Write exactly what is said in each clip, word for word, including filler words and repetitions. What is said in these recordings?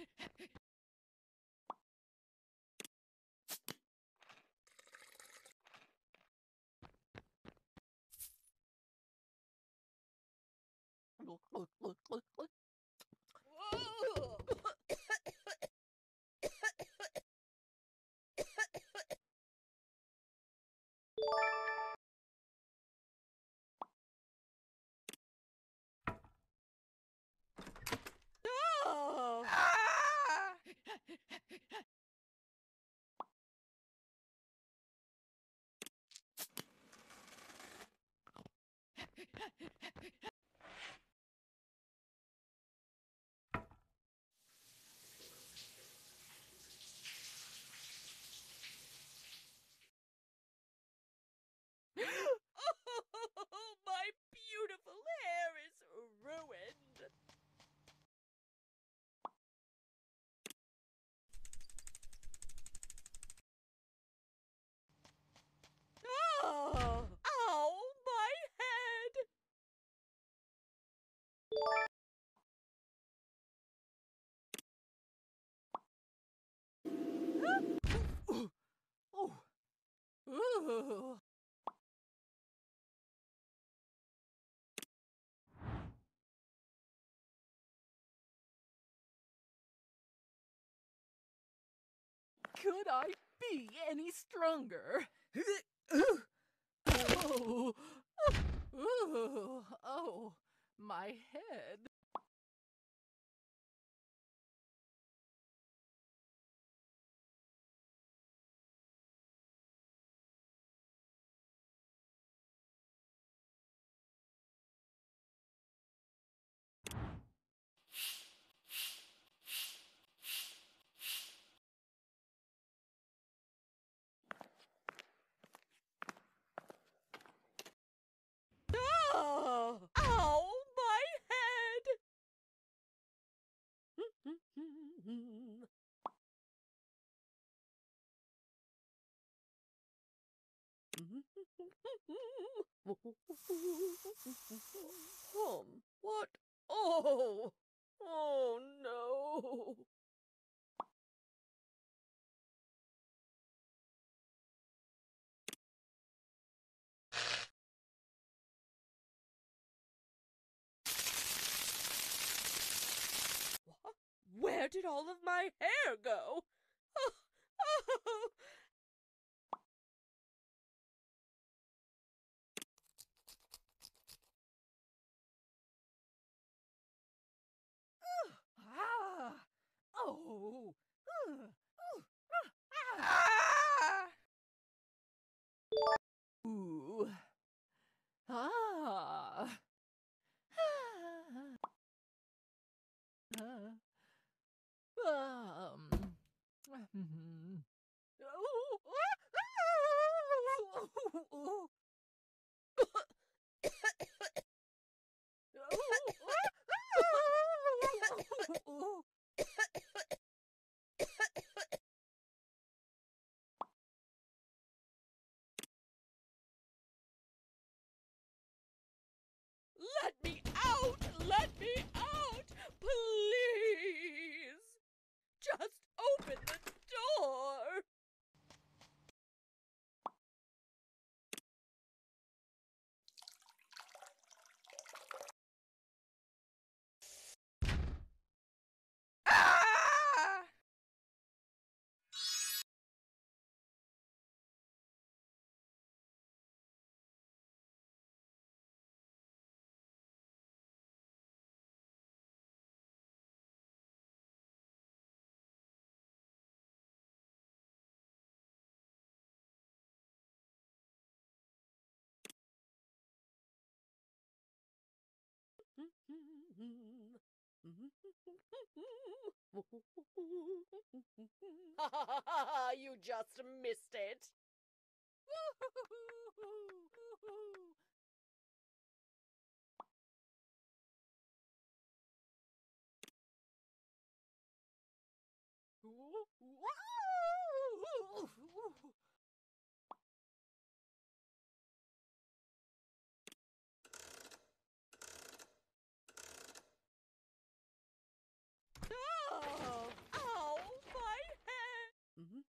Oh! Oh, my beautiful hair is ruined. Oh! Ow, my head! Ooh. Oh. Ooh. Could I be any stronger? Oh, oh, oh, my head. Oh, ow, my head. Um, what? Oh, oh no. What? Where did all of my hair go? Oh, oh. Ah, oh, uh, oh, ah, ah. Ooh. Ah. Um. Let me out! Let me out! Please! Just open the door! Ah! You just missed it. Oh.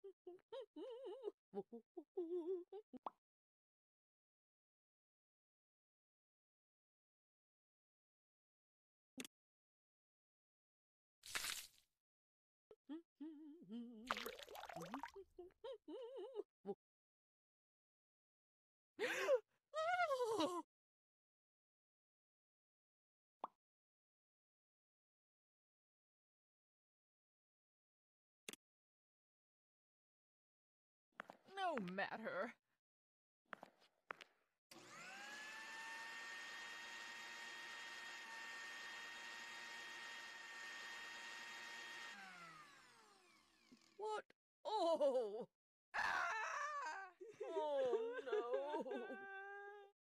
No matter. What? Oh! Ah! Oh no!